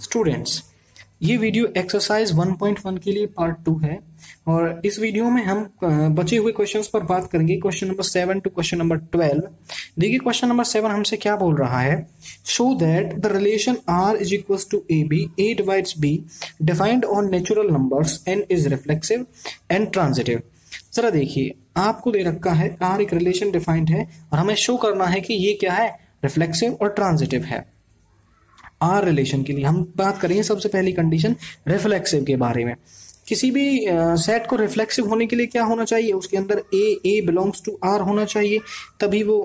Students, ये video exercise 1.1 के लिए पार्ट 2 है और इस वीडियो में हम बचे हुए क्वेश्चंस पर बात करेंगे। Question number 7 to question number 12। देखिए क्वेश्चन नंबर 7 हमसे क्या बोल रहा है, show that the relation r is equal to A B, A divides B, defined on natural numbers, n is reflexive and transitive. जरा देखिए, आपको दे रखा है r एक रिलेशन डिफाइंड है और हमें शो करना है कि ये क्या है, रिफ्लेक्सिव और ट्रांजिटिव है। आर रिलेशन के लिए हम बात करेंगे सबसे पहली कंडीशन रिफ्लेक्सिव के बारे में। किसी भी सेट को रिफ्लेक्सिव होने के लिए क्या होना चाहिए, उसके अंदर ए बिलोंग्स टू आर होना चाहिए, तभी वो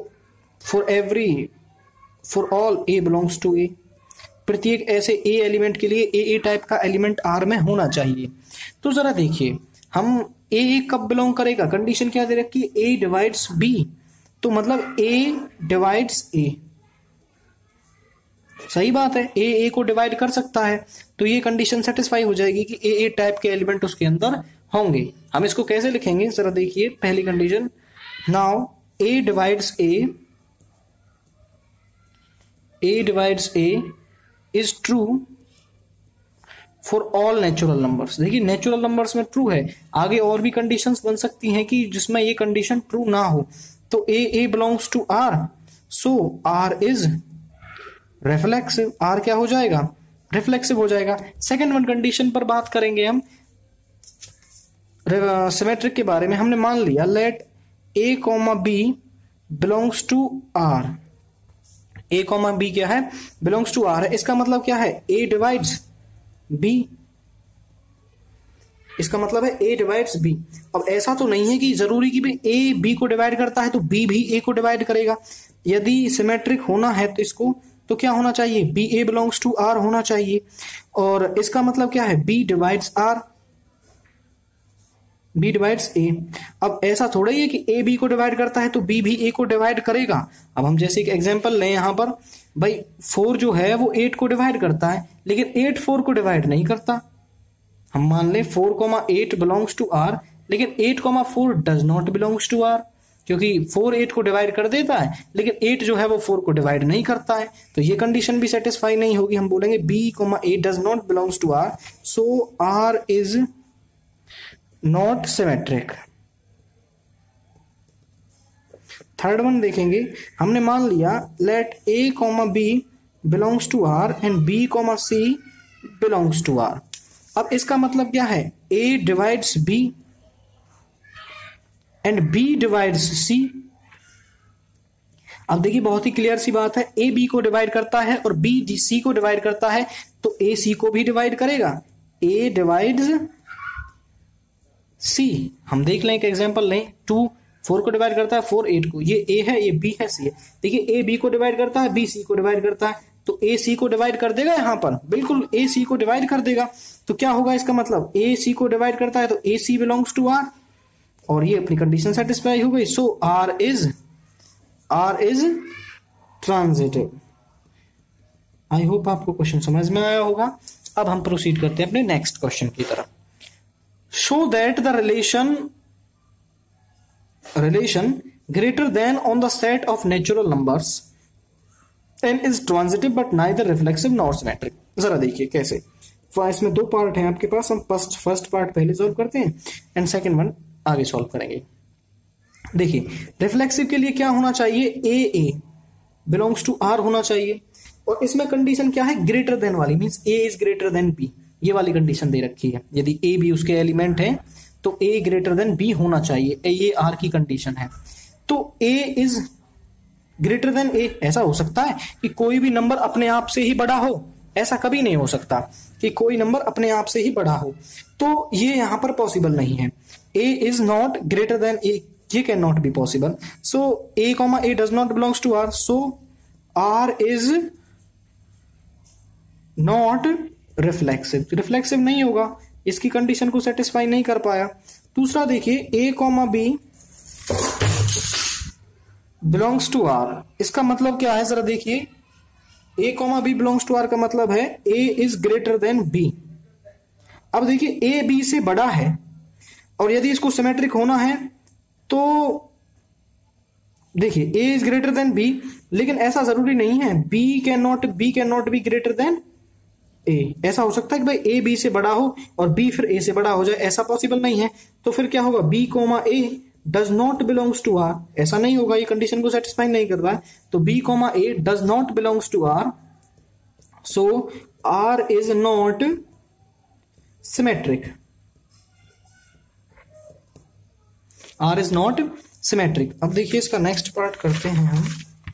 for all A belongs to A, प्रत्येक ऐसे ए एलिमेंट के लिए ए टाइप का एलिमेंट आर में होना चाहिए। तो जरा देखिए, हम ए कब बिलोंग करेगा, कंडीशन क्या दे रखी है, ए डिवाइड्स बी, तो मतलब ए डिवाइड्स ए, सही बात है, ए को डिवाइड कर सकता है, तो ये कंडीशन सेटिस्फाई हो जाएगी कि ए टाइप के एलिमेंट उसके अंदर होंगे। हम इसको कैसे लिखेंगे, जरा देखिए पहली condition, now A divides A is true for all natural numbers. देखिए नेचुरल नंबर्स में ट्रू है, आगे और भी कंडीशंस बन सकती हैं कि जिसमें ये कंडीशन ट्रू ना हो। तो A belongs to R, so R is reflexive, R क्या हो जाएगा, रिफ्लेक्सिव हो जाएगा। सेकेंड वन कंडीशन पर बात करेंगे हम सिमेट्रिक के बारे में। हमने मान लिया let A comma B belongs to R, A comma B क्या है, बिलोंग्स टू आर है। इसका मतलब क्या है, ए डिवाइड्स बी, इसका मतलब है ए डिवाइड्स बी। अब ऐसा तो नहीं है कि जरूरी कि भी ए बी को डिवाइड करता है तो बी भी ए को डिवाइड करेगा। यदि सिमेट्रिक होना है तो इसको तो क्या होना चाहिए, B A belongs to R होना चाहिए। और इसका मतलब क्या है, B divides R, B divides A. अब ऐसा थोड़ा ही है कि ए बी को डिवाइड करता है तो बी भी ए को डिवाइड करेगा। अब हम जैसे एक एग्जांपल लें यहां पर, भाई 4 जो है वो 8 को डिवाइड करता है, लेकिन 8 4 को डिवाइड नहीं करता। हम मान लें 4,8 बिलोंग्स टू आर, लेकिन 8,4 does not belongs to R, क्योंकि 4 8 को डिवाइड कर देता है, लेकिन 8 जो है वो 4 को डिवाइड नहीं करता है, तो ये कंडीशन भी सेटिस्फाई नहीं होगी। हम बोलेंगे b,a does not belongs to R, so R is not symmetric. Third one देखेंगे, हमने मान लिया let a, b belongs to R and b, c belongs to R. अब इसका मतलब क्या है, a divides b and B divides C। अब देखिए बहुत ही क्लियर सी बात है, A B को डिवाइड करता है और B C को डिवाइड करता है, तो A C को भी डिवाइड करेगा, A डिवाइड्स C। हम देख लें, एक एग्जांपल लें, 2 4 को डिवाइड करता है, 4 8 को, ये A है, ये B है, C है। देखिए A B को डिवाइड करता है, B C को डिवाइड करता है, तो A C को डिवाइड कर देगा, यहां पर बिल्कुल A C को डिवाइड कर देगा। तो क्या होगा इसका मतलब, A C को डिवाइड करता है तो A C belongs to R, और ये अपनी कंडीशन सेटिस्फाई हो गई। So R is transitive. I hope आपको क्वेश्चन समझ में आया होगा। अब हम प्रोसीड करते हैं अपने नेक्स्ट क्वेश्चन की तरफ। Show that the relation greater than on the set of natural numbers N is transitive but neither reflexive nor symmetric. जरा देखिए कैसे, इसमें 2 पार्ट हैं आपके पास, हम फर्स्ट पार्ट पहले सॉल्व करते हैं एंड सेकेंड वन आगे सॉल्व करेंगे। देखिए रिफ्लेक्सिव के लिए क्या होना चाहिए, ए बिलोंग्स टू आर होना चाहिए, और इसमें कंडीशन क्या है, ग्रेटर देन वाली, means A is greater than B, ये वाली कंडीशन दे रखी है। यदि ए बी उसके एलिमेंट है तो ए ग्रेटर देन बी होना चाहिए, ये आर की कंडीशन है। तो A is greater than A, ऐसा हो सकता है कि कोई भी नंबर अपने आप से ही बड़ा हो, ऐसा कभी नहीं हो सकता कि कोई नंबर अपने आप से ही बड़ा हो, तो ये यहां पर पॉसिबल नहीं है। A is not greater than A, ये can not be possible. So A, does not belongs to R, so R is not reflexive, reflexive नहीं होगा, इसकी कंडीशन को सेटिस्फाई नहीं कर पाया। दूसरा देखिए, A, B belongs to R, इसका मतलब क्या है, जरा देखिए, A, B belongs to R का मतलब है A is greater than B। अब देखिए A B से बड़ा है, और यदि इसको सिमेट्रिक होना है तो देखिए A is greater than B, लेकिन ऐसा जरूरी नहीं है, B can not be greater than A. ऐसा हो सकता है कि भाई ए बी से बड़ा हो और बी फिर ए से बड़ा हो जाए, ऐसा पॉसिबल नहीं है। तो फिर क्या होगा, B comma A does not belongs to R, ऐसा नहीं होगा, ये कंडीशन को सेटिस्फाई नहीं कर रहा है। तो B comma A does not belongs to R, so R is not symmetric, R is not symmetric. अब देखिए इसका नेक्स्ट पार्ट करते हैं हम।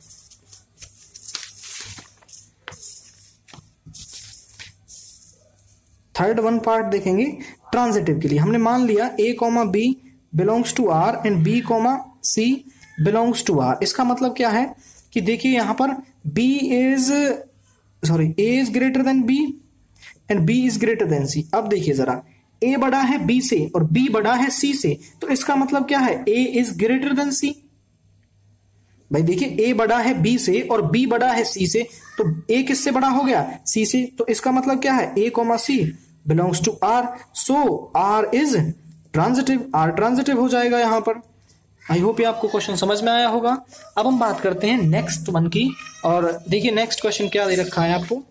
थर्ड वन पार्ट देखेंगे ट्रांजिटिव के लिए। हमने मान लिया A comma B belongs to R and B comma C belongs to R. इसका मतलब क्या है कि देखिए यहां पर A is greater than B and B is greater than सी। अब देखिए जरा, ए बड़ा है बी से और बी बड़ा है सी से, तो इसका मतलब क्या है, A is greater than C. भाई देखिए ए बड़ा है बी से और बी बड़ा है सी से, तो ए किससे बड़ा हो गया, सी से। तो इसका मतलब क्या है, A comma C belongs to R, so R is transitive, R transitive हो जाएगा यहां पर। आई होप ये आपको क्वेश्चन समझ में आया होगा। अब हम बात करते हैं नेक्स्ट वन की, और देखिए नेक्स्ट क्वेश्चन क्या दे रखा है आपको,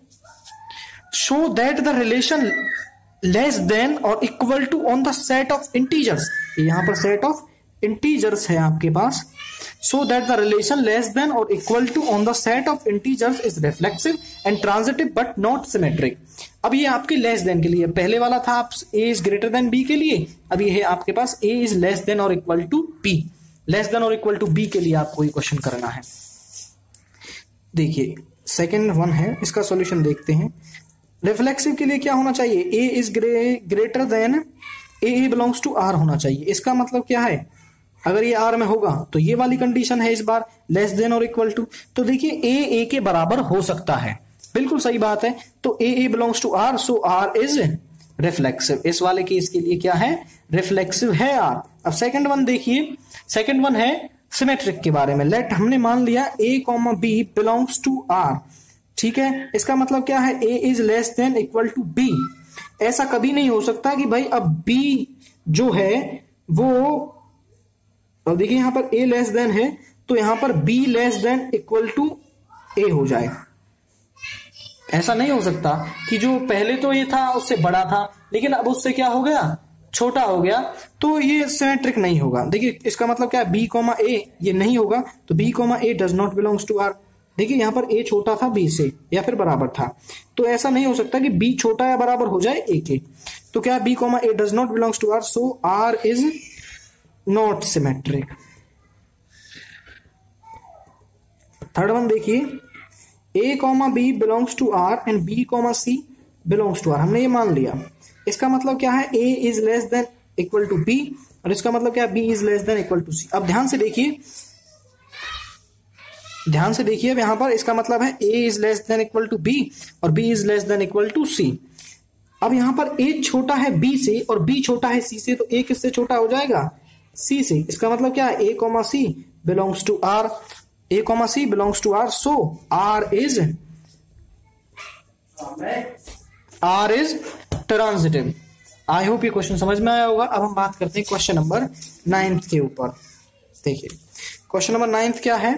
show that the relation less than और equal to on the set of integers. यहां पर सेट ऑफ इंटीजर्स है आपके पास। So that the relation less than और equal to on the set of integers is reflexive and transitive but not symmetric. अब ये आपके लेस देन के लिए, पहले वाला था आप A is greater than B के लिए, अब ये है आपके पास ए इज लेस देन और equal to B, less than और इक्वल टू बी के लिए आपको ये क्वेश्चन करना है। देखिए सेकेंड वन है, इसका सॉल्यूशन देखते हैं। रिफ्लेक्सिव के लिए क्या होना चाहिए, A is greater than A belongs to R होना चाहिए। इसका मतलब क्या है, अगर ये आर में होगा तो ये वाली कंडीशन है इस बार, लेस देन और इक्वल टू। तो देखिए ए के बराबर हो सकता है, बिल्कुल सही बात है। तो A belongs to R, so R is reflexive. इस वाले केस के लिए क्या है, रिफ्लेक्सिव है आर। अब सेकंड वन देखिए, सेकंड वन है सिमेट्रिक के बारे में। लेट हमने मान लिया A comma B belongs to R, ठीक है। इसका मतलब क्या है, A is less than equal to B. ऐसा कभी नहीं हो सकता कि भाई अब बी जो है वो, अब देखिए यहां पर ए लेस देन है तो यहां पर B less than equal to A हो जाए। ऐसा नहीं हो सकता कि जो पहले तो ये था उससे बड़ा था लेकिन अब उससे क्या हो गया, छोटा हो गया, तो ये सिमेट्रिक नहीं होगा। देखिए इसका मतलब क्या है, बी कॉमा ए ये नहीं होगा, तो B comma A does not belongs to R. देखिए यहां पर ए छोटा था बी से या फिर बराबर था, तो ऐसा नहीं हो सकता कि बी छोटा या बराबर हो जाए ए के। तो क्या B comma A does not belongs to R, so R is not symmetric. Third one देखिए, A comma B belongs to R and B comma C belongs to R. हमने ये मान लिया, इसका मतलब क्या है, A is less than equal to B, और इसका मतलब क्या है, B is less than equal to C. अब ध्यान से देखिए, ध्यान से देखिए, यहां पर इसका मतलब है A is less than equal to B और B is less than equal to C. अब यहां पर ए छोटा है बी से और बी छोटा है सी से, तो ए किससे छोटा हो जाएगा, सी से। इसका मतलब क्या है, A comma C belongs to R, A comma C belongs to R, so R is transitive. I hope ये क्वेश्चन समझ में आया होगा। अब हम बात करते हैं क्वेश्चन नंबर 9 के ऊपर। देखिए क्वेश्चन नंबर 9 क्या है,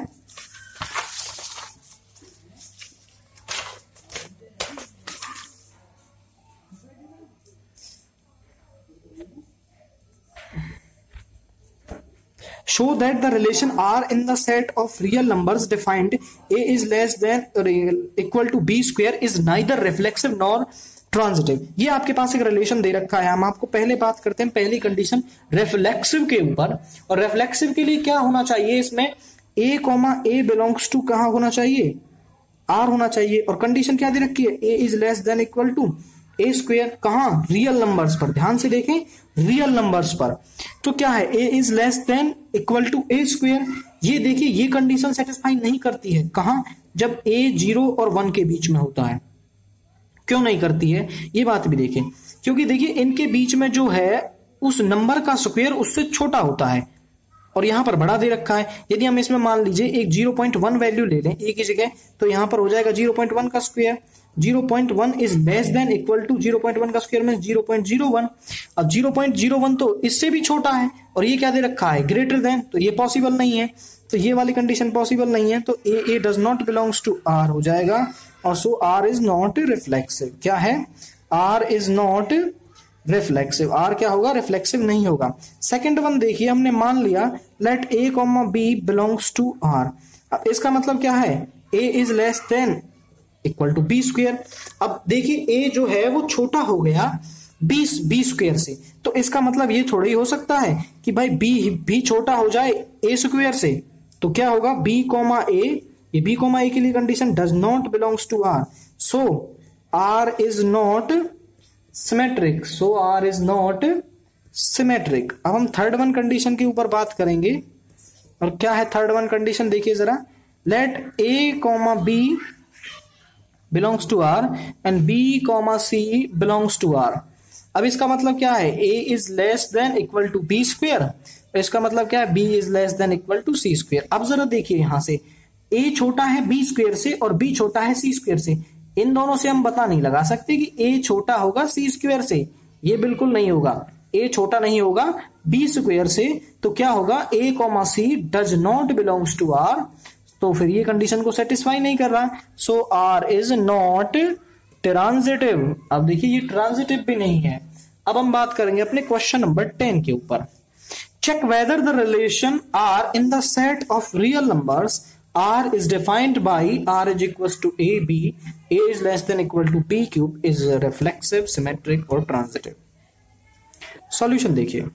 show that the relation R in the set of real numbers defined A is less than or equal to B square is neither reflexive nor transitive. ये आपके पास एक रिलेशन दे रखा है। हम आपको पहले बात करते हैं पहली कंडीशन रिफ्लेक्सिव के ऊपर, और रिफ्लेक्सिव के लिए क्या होना चाहिए, इसमें A comma A belongs to कहां होना चाहिए, आर होना चाहिए। और कंडीशन क्या दे रखी है, A is less than equal to A square, कहां, रियल नंबर्स पर। ध्यान से देखें, रियल नंबर्स पर। तो क्या है, A is less than equal to A square. ये देखिए ये कंडीशन सेटिस्फाई नहीं करती है, कहां, जब ए 0 और 1 के बीच में होता है। क्यों नहीं करती है, ये बात भी देखें, क्योंकि देखिए इनके बीच में जो है उस नंबर का स्क्वायर उससे छोटा होता है और यहां पर बड़ा दे रखा है। यदि हम इसमें मान लीजिए एक 0.1 वैल्यू ले लें ए की जगह, तो यहां पर हो जाएगा 0.1 का square. 0.1 is less than equal to 0.1 का स्क्वायर में 0.01। अब 0.01 तो इससे भी छोटा है और ये क्या दे रखा है, ग्रेटर देन, तो ये पॉसिबल नहीं है। तो ये वाली कंडीशन पॉसिबल नहीं है, तो A does not belongs to R हो जाएगा। और so R is not reflexive. क्या है? R is not reflexive. R क्या होगा? रिफ्लेक्सिव नहीं होगा। सेकंड वन देखिए, हमने मान लिया let A comma B belongs to R. अब इसका मतलब क्या है? A is less than equal to B square. अब देखिए ए जो है वो छोटा हो गया बी स्क्वेयर से, तो इसका मतलब ये थोड़ा ही हो सकता है कि भाई बी भी छोटा हो जाए ए स्क्वेयर से। तो क्या होगा? बी कॉमा ए, ये बी कॉमा ए के लिए condition does not belongs to R, so R is not symmetric. So R is not symmetric. अब हम थर्ड वन कंडीशन के ऊपर बात करेंगे। और क्या है थर्ड वन कंडीशन? देखिए जरा, let A comma B belongs to R and B comma C belongs to R. अब इसका मतलब क्या है? A is less than equal to B square. इसका मतलब क्या है? B is less than equal to C square. अब जरा देखिए यहां से, ए छोटा है बी स्क्वेयर से और बी छोटा है सी स्क्वेयर से। इन दोनों से हम पता नहीं लगा सकते कि ए छोटा होगा सी स्क्वेयर से, ये बिल्कुल नहीं होगा। ए छोटा नहीं होगा बी स्क्वेयर से, तो क्या होगा? A comma C does not belongs to R, तो फिर ये कंडीशन को सेटिस्फाई नहीं कर रहा। So R is not transitive. अब देखिए ये ट्रांजिटिव भी नहीं है। अब हम बात करेंगे अपने क्वेश्चन नंबर 10 के ऊपर। Check whether the relation R in the set of real numbers R is defined by R is equals to AB, A is less than equal to B cube is reflexive, symmetric और transitive। Solution देखिए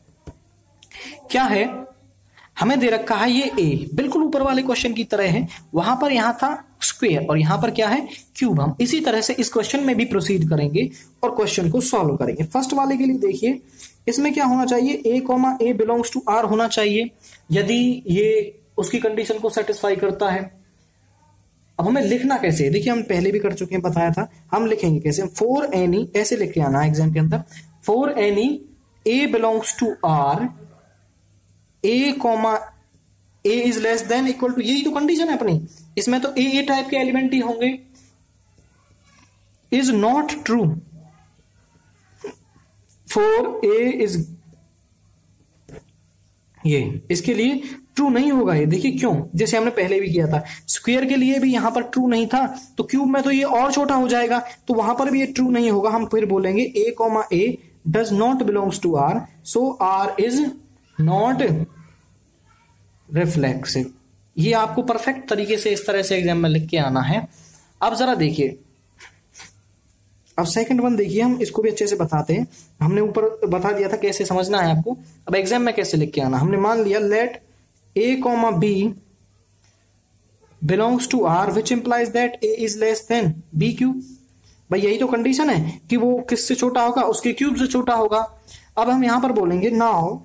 क्या है, हमें दे रखा है ये A बिल्कुल ऊपर वाले क्वेश्चन की तरह है, वहां पर यहां था स्क्वायर और यहां पर क्या है? क्यूब। हम इसी तरह से इस क्वेश्चन में भी प्रोसीड करेंगे और क्वेश्चन को सॉल्व करेंगे। फर्स्ट वाले के लिए देखिए, इसमें क्या होना चाहिए? A comma A belongs to R होना चाहिए, यदि ये उसकी कंडीशन को सेटिस्फाई करता है। अब हमें लिखना कैसे है? देखिए हम पहले भी कर चुके हैं, बताया था। हम लिखेंगे कैसे? फॉर एनी, ऐसे लिख के आना एग्जाम के अंदर, for any A belongs to R, A comma A is less than equal to, यही तो कंडीशन है अपनी, इसमें तो ए टाइप के एलिमेंट ही होंगे, is not true for A is, ये इसके लिए ट्रू नहीं होगा। ये देखिए क्यों? जैसे हमने पहले भी किया था, स्क्वायर के लिए भी यहां पर ट्रू नहीं था, तो क्यूब में तो ये और छोटा हो जाएगा, तो वहां पर भी ये ट्रू नहीं होगा। हम फिर बोलेंगे A comma A does not belongs to R, so R is not reflexive. ये आपको परफेक्ट तरीके से इस तरह से एग्जाम में लिख के आना है। अब जरा देखिए, अब सेकंड वन देखिए, हम इसको भी अच्छे से बताते हैं। हमने ऊपर बता दिया था कैसे समझना है आपको, अब एग्जाम में कैसे लिख के आना। हमने मान लिया let A comma B belongs to R which implies that A is less than B cube. भाई यही तो कंडीशन है कि वो किससे छोटा होगा? उसके क्यूब से छोटा होगा। अब हम यहां पर बोलेंगे now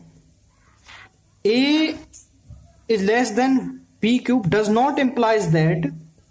A is less than B cube does not implies that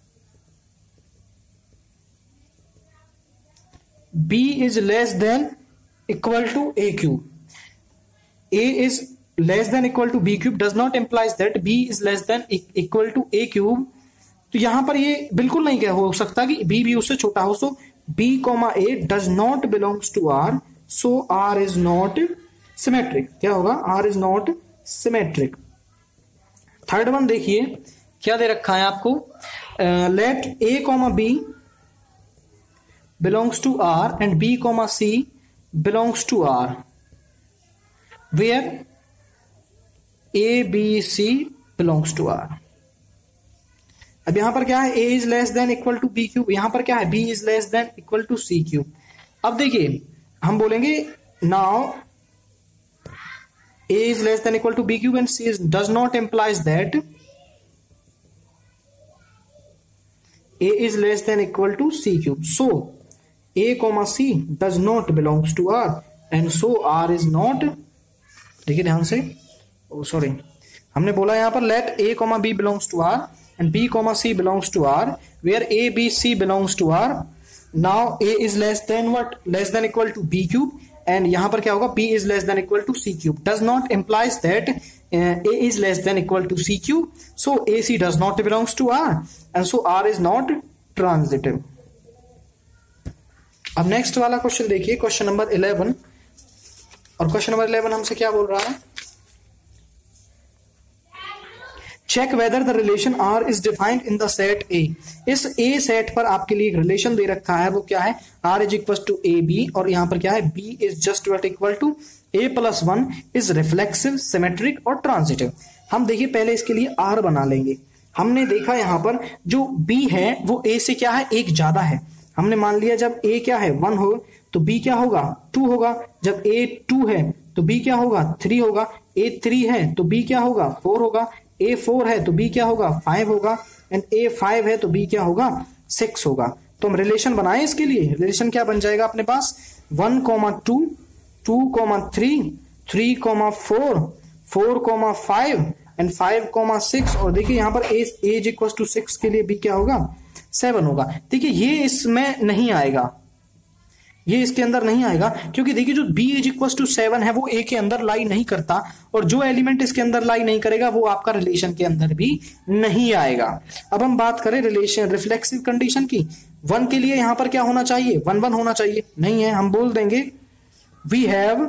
B is less than equal to A cube. A is less than equal to B cube does not implies that B is less than equal to A cube. तो यहां पर ये बिल्कुल नहीं क्या हो सकता कि B भी उससे छोटा हो। सो B, A does not belongs to R, so R is not symmetric। क्या होगा? R is not symmetric। Third one देखिए क्या दे रखा है आपको, let A, B belongs to R and B, C belongs to R, where A, B, C belongs to R। अब यहां पर क्या है? A is less than equal to B cube, यहां पर क्या है? B is less than equal to C cube। अब देखिए हम बोलेंगे now A is less than equal to B cube and C does not implies that A is less than equal to C cube, so A, C does not belongs to R and so R is not, देखिए ध्यान से, sorry हमने बोला यहां पर let A, B belongs to R and B, C belongs to R, where A, B, C belongs to R। now A is less than what? Less than equal to B cube, and यहां पर क्या होगा? B is less than equal to C cube does not implies that A is less than equal to C cube, so AC does not belongs to R and so R is not transitive। अब next वाला question देखिए, question number 11। और question number 11 हमसे क्या बोल रहा है? Check whether the relation R is defined in the set A. इस ए सेट पर आपके लिए एक रिलेशन दे रखा है, वो क्या है, R is equal to A B, और यहां पर क्या है, B is just not equal to A plus one is reflexive, symmetric और ट्रांजिटिव। हम देखिए पहले इसके लिए आर बना लेंगे। हमने देखा यहां पर जो बी है वो ए से क्या है, एक ज्यादा है। हमने मान लिया जब ए क्या है 1 हो तो बी क्या होगा 2 होगा, जब ए 2 है तो बी क्या होगा 3 होगा, ए 3 है तो बी क्या होगा 4 होगा, ए 4 है तो बी क्या होगा 5 होगा, एंड ए 5 है तो बी क्या होगा 6 होगा। तो हम रिलेशन बनाए इसके लिए, रिलेशन क्या बन जाएगा अपने पास 1,2, 2,3, 3,4, 4,5 एंड 5,6। और देखिए यहां पर एज इक्वल टू 6 के लिए बी क्या होगा 7 होगा। देखिए ये इसमें नहीं आएगा, ये इसके अंदर नहीं आएगा, क्योंकि देखिए जो b इज इक्वल टू 7 है वो a के अंदर लाई नहीं करता, और जो एलिमेंट इसके अंदर लाई नहीं करेगा वो आपका रिलेशन के अंदर भी नहीं आएगा। अब हम बात करें रिलेशन रिफ्लेक्सिव कंडीशन की, 1 के लिए यहां पर क्या होना चाहिए 1 1 होना चाहिए, नहीं है, हम बोल देंगे we have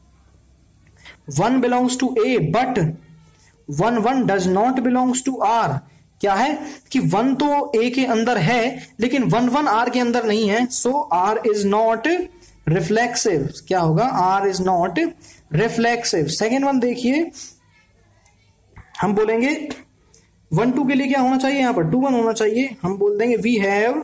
1 belongs to a but 1 1 does not belongs to r। क्या है कि 1 तो a के अंदर है लेकिन 1 1 r के अंदर नहीं है, so r is not reflexive. क्या होगा, r is not reflexive. Second one देखिए, हम बोलेंगे 1 2 के लिए क्या होना चाहिए, यहां पर 2 1 होना चाहिए। हम बोल देंगे we have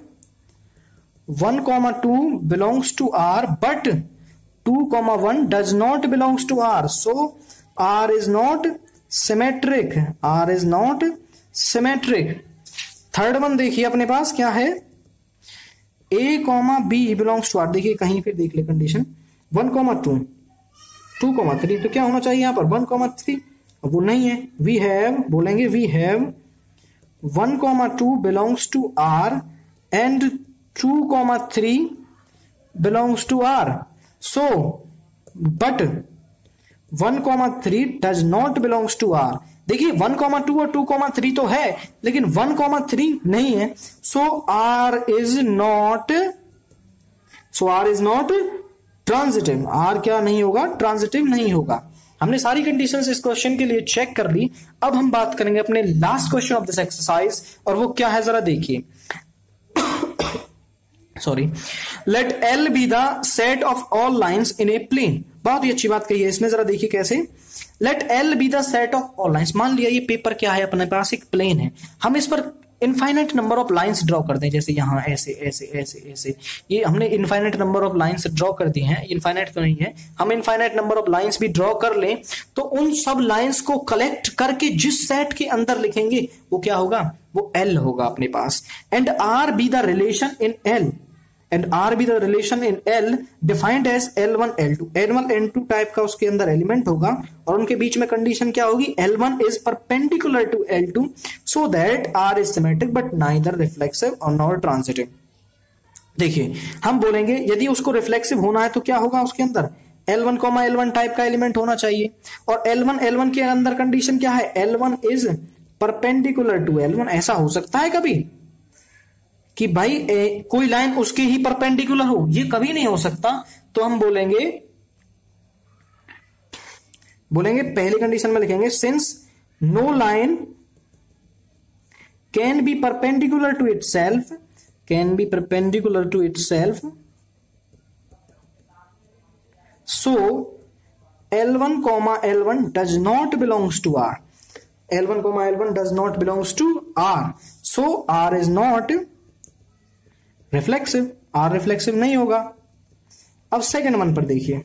1,2 belongs to r but 2,1 does not belongs to r, so r is not symmetric, r is not symmetric. Third one देखिए अपने पास क्या है, a, b belongs to r। देखिए कहीं फिर देख ले कंडीशन 1,2, 2,3, तो क्या होना चाहिए यहां पर 1,3, वो नहीं है। वी हैव बोलेंगे we have 1,2 belongs to r and 2,3 belongs to r, so but 1,3 does not belongs to r। देखिए 1,2 और 2,3 तो है लेकिन 1,3 नहीं है, so r is not transitive. r क्या नहीं होगा, ट्रांजिटिव नहीं होगा। हमने सारी कंडीशंस इस क्वेश्चन के लिए चेक कर ली। अब हम बात करेंगे अपने last question of this exercise, और वो क्या है जरा देखिए। Sorry, let L be the set of all lines in a plane. बहुत ही अच्छी बात कही है इसने, जरा देखिए कैसे। Let L be the set of all lines. मान लिया ये पेपर क्या है अपने पास, एक प्लेन है, हम इस पर infinite number of lines draw कर दें, जैसे यहां ऐसे ऐसे ऐसे ऐसे, ये हमने infinite number of lines draw कर दी हैं। इनफाइनाइट तो नहीं है, हम इनफाइनाइट नंबर ऑफ लाइंस भी ड्रॉ कर लें तो उन सब लाइंस को कलेक्ट करके जिस सेट के अंदर लिखेंगे वो क्या होगा, वो L होगा अपने पास। And R be the relation in L, and R be the relation in L defined as L1 L2। L1 L2 type का उसके अंदर एलिमेंट होगा और उनके बीच में कंडीशन क्या होगी, L1 is perpendicular to L2 so that R is symmetric but neither reflexive और नॉर ट्रांजिटिव। देखिए हम बोलेंगे यदि उसको रिफ्लेक्सिव होना है तो क्या होगा, उसके अंदर L1, L1 टाइप का एलिमेंट होना चाहिए, और L1 के अंदर कंडीशन क्या है, L1 is perpendicular to L1। ऐसा हो सकता है कभी कि भाई कोई लाइन उसके ही परपेंडिकुलर हो, ये कभी नहीं हो सकता। तो हम बोलेंगे पहली कंडीशन में लिखेंगे since no line can be perpendicular to itself, can be perpendicular to itself, so L1, L1 does not belongs to R। L1, L1 does not belongs to R, so R is not reflexive, R reflexive नहीं होगा। अब second one पर देखिए,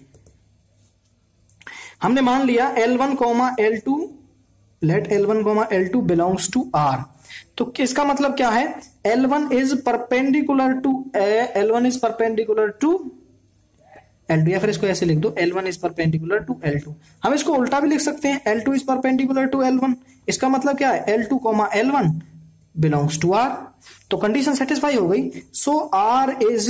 हमने मान लिया L1, L2, late L1, L2 belongs to R। तो इसका मतलब क्या है, L1 is perpendicular to L1 is perpendicular to L2, या फिर इसको ऐसे लिख दो L1 is perpendicular to L2। हम इसको उल्टा भी लिख सकते हैं, L2 is perpendicular to L1। इसका मतलब क्या है, L2, L1 belongs to R। तो कंडीशन सेटिस्फाई हो गई, सो R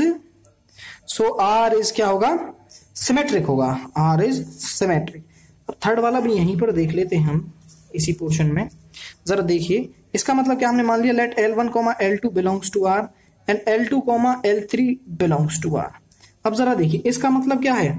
इज क्या होगा, सिमेट्रिक होगा, R इज सिमेट्रिक। अब थर्ड वाला भी यहीं पर देख लेते हैं हम इसी पोर्शन में, जरा देखिए इसका मतलब क्या। हमने मान लिया let L1, L2 belongs to R and L2, L3 belongs to R। अब जरा देखिए इसका मतलब क्या है,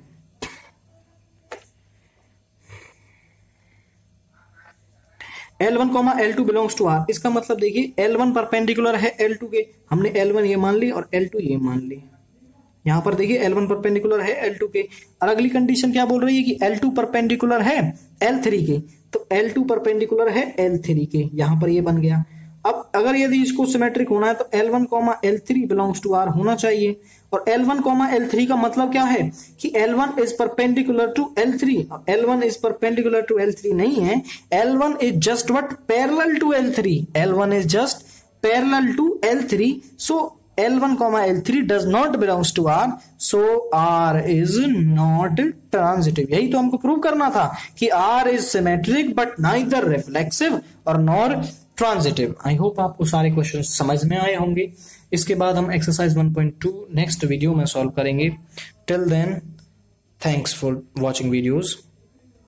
L1 comma L2 belongs to R, इसका मतलब देखिए L1 परपेंडिकुलर है L2 के, हमने L1 ये मान ली और L2 ये मान ली। यहां पर देखिए L1 परपेंडिकुलर है L2 के, और अगली कंडीशन क्या बोल रही है कि L2 परपेंडिकुलर है L3 के, तो L2 परपेंडिकुलर है L3 के, यहां पर ये बन गया। अब अगर यदि इसको सिमेट्रिक होना है तो L1 comma L3 belongs to R होना चाहिए, और L1 कॉमा L3 का मतलब क्या है कि L1 is perpendicular to L3, L1 is perpendicular to L3 नहीं है, L1 is just what parallel to L3, L1 is just parallel to L3, so L1 comma L3 does not belongs to R, so R is not transitive। यही तो हमको prove करना था कि R is symmetric but neither reflexive और nor transitive। I hope आपको सारे question समझ में आए होंगे। इसके बाद हम एक्सरसाइज 1.2 नेक्स्ट वीडियो में सॉल्व करेंगे। Till then thanks for watching videos.